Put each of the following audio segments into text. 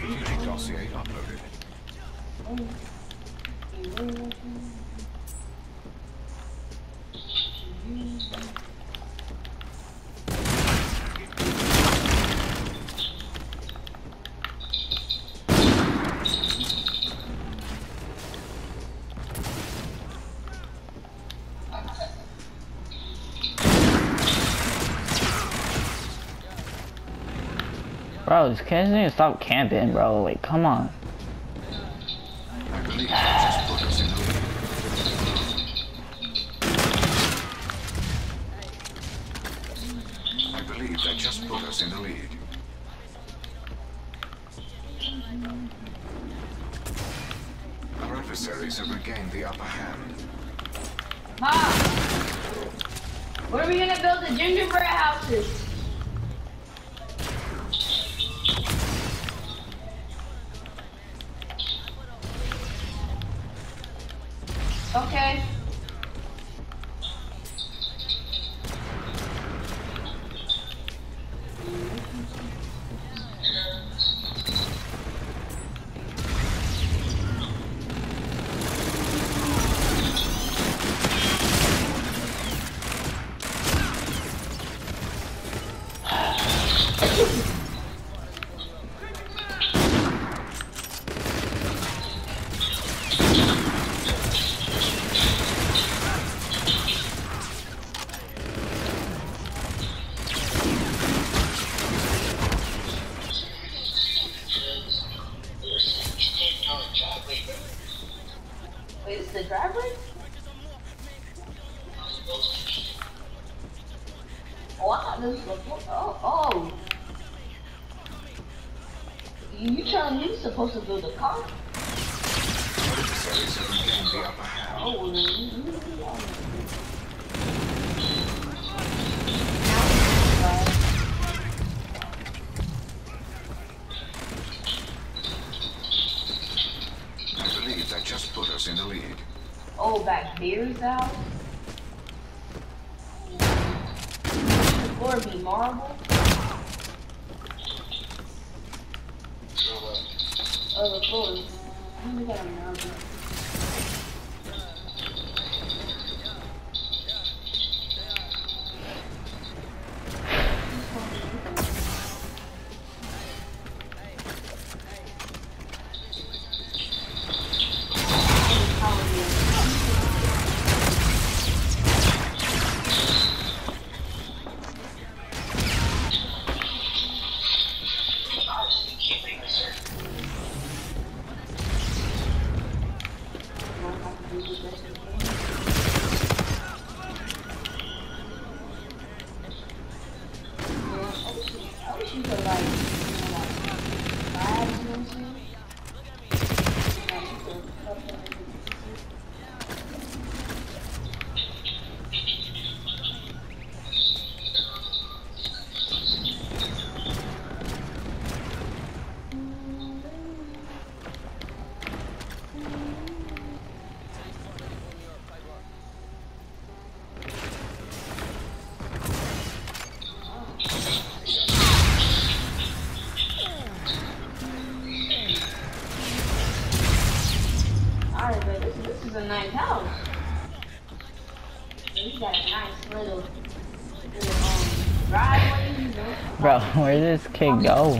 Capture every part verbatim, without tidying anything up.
Computing dossier uploaded. Bro, these kids need to stop camping, bro. Like, come on. I believe that just put us in the lead. I believe that just put us in the lead. Our adversaries have regained the upper hand. Mom! Where are we gonna build the gingerbread houses? Okay. Wait, is the driveway? Oh, I thought this was oh, oh. You, you telling me you're supposed to build a car? Our adversaries have regained the upper hand. Oh, well, then you, you, you, I believe that just put us in the lead. oh, back there's the house? The floor be marble? Oh, the floor is... We got a marble. Alright, but this, this is a nice house. We got a nice little, little um, driveway, you know. Bro, where did this kid go?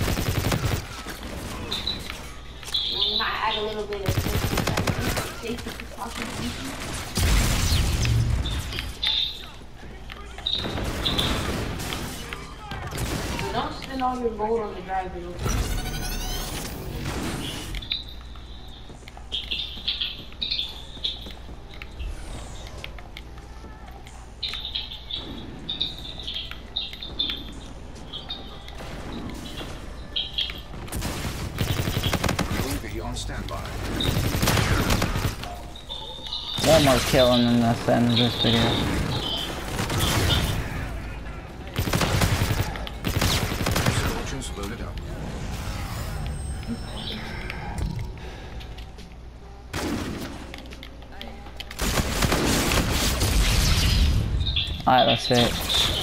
We might add a little bit of safety precautions. So don't spend all your gold on the driveway, okay? On standby. One more kill and then that's the end of this video. Soldiers loaded up. Alright, that's it.